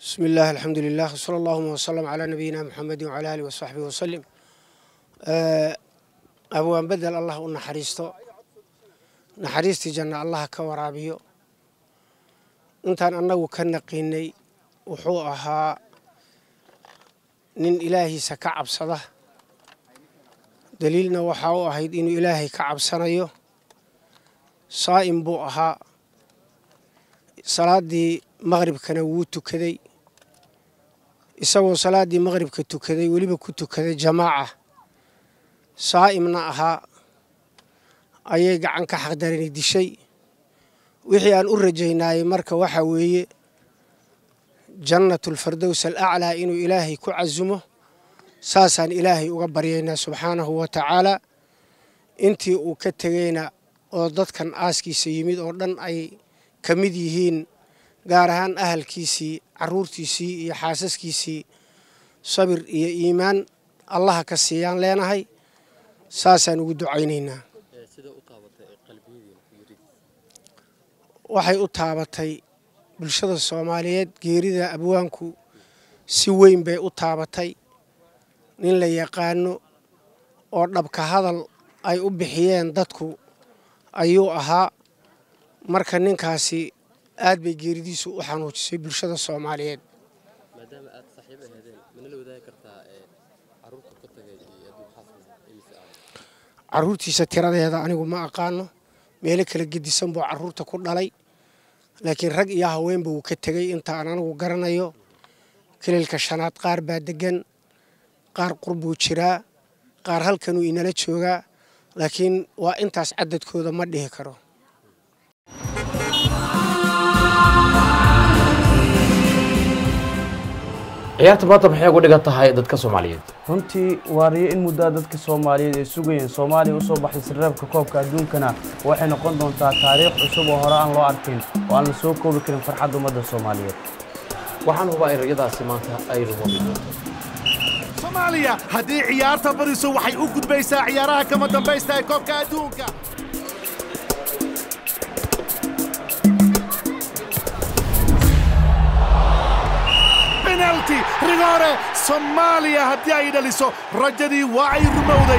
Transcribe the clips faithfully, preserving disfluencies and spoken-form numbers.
بسم الله الحمد لله صلى الله وسلم على نبينا محمد وعلى آله وصحبه وسلم. أبوان بدل الله أن حريستو نحريستي جنة الله كورابيو انتان أنه كنقيني وحوءها نين إلهي سكعب صده دليلنا وحاوها إنه إلهي كعب صنيو صائم بوءها صلاة دي مغرب كان ووتو كذي isagoo salaadii maqribka tukaday waliba ku tukaday jamaaca saa'imna aha ayay gacan ka xaqdarin dishay wixii aan u rajaynay marka waxa weeye jannatul firdaws al-a'la inuu ilaahay ku cazumo saasan ilaahay uga baryeynaa subhanahu wa ta'ala intii uu ka tagayna oo dadkan aaskiisa yimid oo dhan ay kamid yihiin gaar ahaan ahalkiisii caruurtiisii iyo xaasaskiisii sabir iyo iimaan Allah ka siiyaan leenahay saasaan ugu ducaynaynaa sida u taabatay qalbigeena fiirid waxay u taabatay bulshada Soomaaliyeed geerida abwaanku si weyn bay u taabatay nin la yaqaano oo dhabka hadal ay u bixiyeen dadku ayuu ahaa marka ninkaasi aad bay geeridiisu u xanuujisay bulshada Soomaaliyeed maadaama aad saaxiib ahaydeen mana la wadaagi kartaa ee caruurta ka tagay iyo aduu xaafis imisa caruurtiisa tiradeeda anigu ma aqaano meel kala gedisan buu caruurta ku dhalay laakiin rag iyo haweenba uu ka tagay inta aan anigu garanayo kililka shanaad qaar baa degan qaar qurbuu jiraa qaar halkan uu inala joogaa laakiin waa intaas cadadkooda ma dhihi karo ciyaarta maanta maxay ugu dhigan tahay dadka Soomaaliyeed runtii waariye in muddo dadka Soomaaliyeed ay sugayeen Soomaaliya u soo baxay sirraabka koobka adduunkana waxay noqon doontaa taariikh cusub oo hore aan loo arkin oo aan la soo koobi karin farxadda ummadda Soomaaliyeed waxaan hubaa in riyadaasi maanta ay rumoobeen Soomaaliya haddii ciyaarta bariso waxay u gudbaysaa ciyaaraha kama dambaysta ee koobka adduunka penalty rigore Soomaaliya haddii ay dhaliso rajadii waa ay rumowday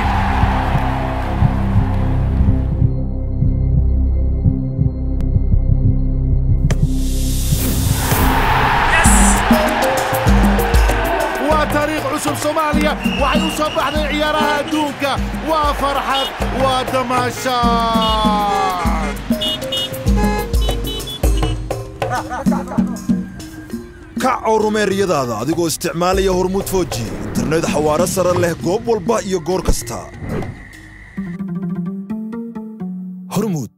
waa taariikh cusub Soomaaliya waxay u soo baxday ciyaaraha adduunka waa farxad waa damaashaad kac oo rumeeriyadaada adigoo isticmaalaya hormuud fooji internet xawaare sare leh goob walba iyo goor kasta hormuud